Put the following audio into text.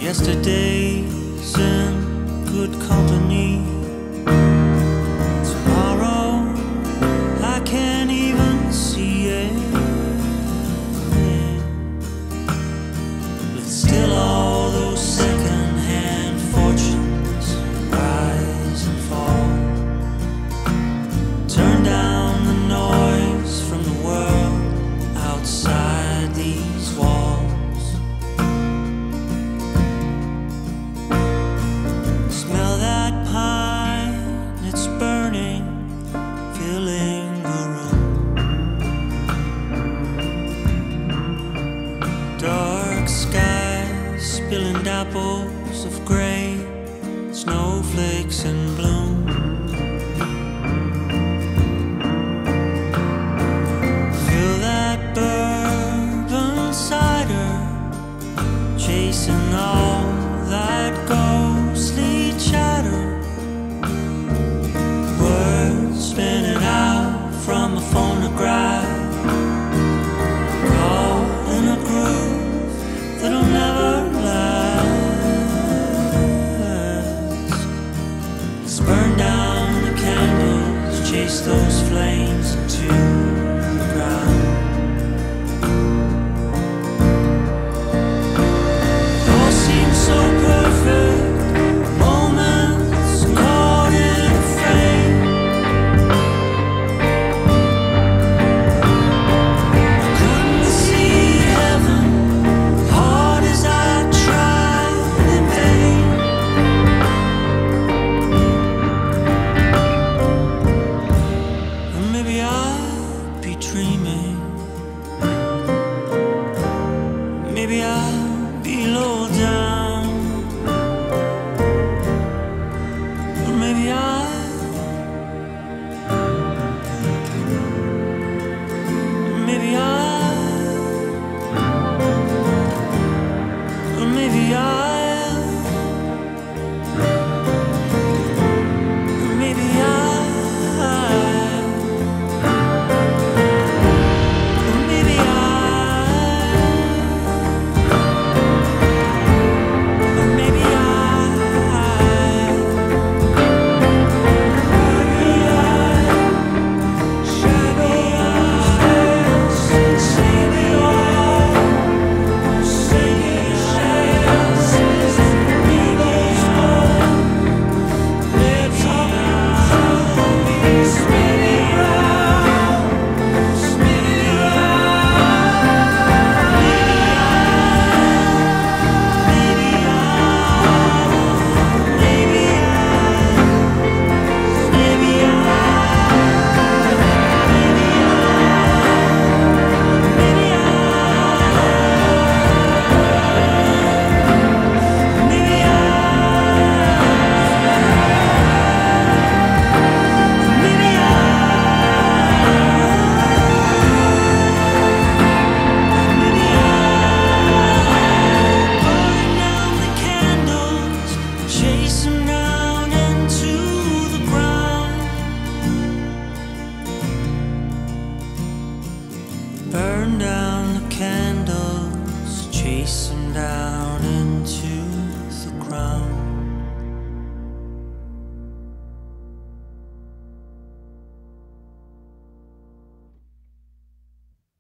Yesterday's in good company. Tomorrow I can't even see it. But still all those second-hand fortunes rise and fall. Turn down the noise from the world outside these walls. Smell that pine, it's burning, filling the room. Dark skies spilling dapples of gray, snowflakes in bloom. Feel that bourbon cider, chasing all that ghostly chatter. Words spinning out from a phonograph, caught in a groove that'll never last. Let's burn down the candles, chase those flames into the ground. All seems so perfect, moments caught in a frame. I couldn't see heaven, hard as I tried in vain. Or maybe I'd be dreaming. Maybe I'd be low down. Or maybe maybe or maybe or maybe burn down the candles, chase them down.